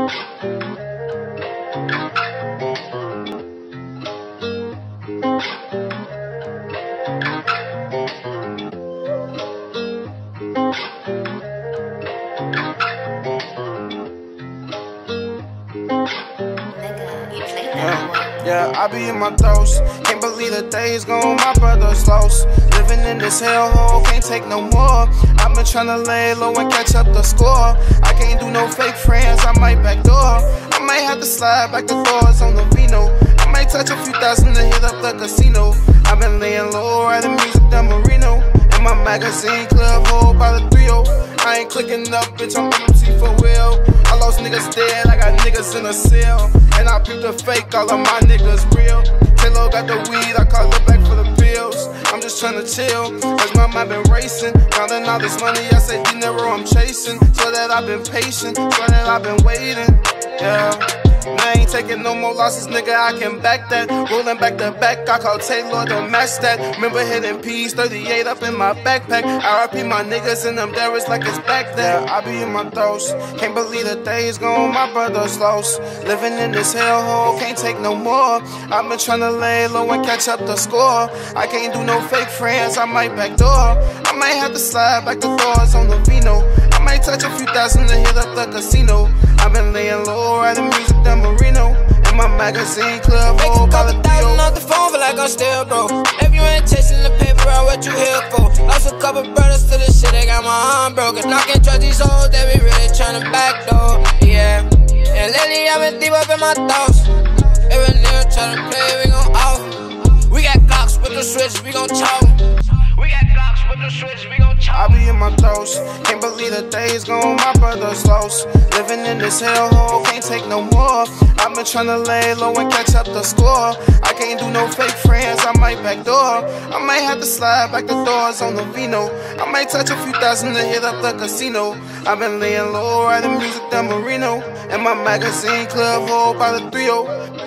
Yeah, I be in my thoughts. Can't believe the days gone, my brother's lost. Living in this hellhole, can't take no more. I've been tryna lay low and catch up the score. I can't do no fake friends, I might backdoor. I might have to slide back the doors on the Vino. I might touch a few thousand to hit up the casino. I've been laying low, writing music down Marino. In my magazine club, hold by the 3-0. I ain't clicking up, bitch, I'm MC for real. I lost niggas dead, I got niggas in a cell. And I peep the fake, all of my niggas real. Taylor got the weed, I call it back for the pills. I'm just tryna chill, cause my mind been racing. Counting all this money, I say dinero I'm chasing. So that I've been patient, so that I've been waiting. Yeah. I ain't taking no more losses, nigga, I can back that. Rolling back to back, I call Taylor to match that. Remember hitting P's, 38 up in my backpack. RIP my niggas in them derricks like it's back there. I be in my thoughts, can't believe the days gone, my brother's lost. Living in this hellhole, can't take no more. I've been tryna lay low and catch up the score. I can't do no fake friends, I might backdoor. I might have to slide back the doors on the Vino. I might touch a few thousand to hit up the casino. I've been laying low, writing music down Marino. In my magazine club, hold by the 3-0. Off the phone, feel like I'm still broke. If you ain't chasing the paper, out what you here for? Lost a couple brothers to this shit, they got my arm broken. I can't trust these hoes, they be really tryna backdoor. Yeah, and lately I've been deep up in my thoughts. If a nigga tryna play, we gon' off. We got Glocks with the switch, we gon' choke. We got Glocks with the switch, we gon' choke. I be in my thoughts, can't believe the days gone, my brother's lost. Living in this hellhole, can't take no more. I've been tryna lay low and catch up the score. I can't do no fake friends, I might backdoor. I might have to slide back the doors on the Vino. I might touch a few thousand to hit up the casino. I've been laying low, writing music down Marino. In my magazine club, hold by the 3-0.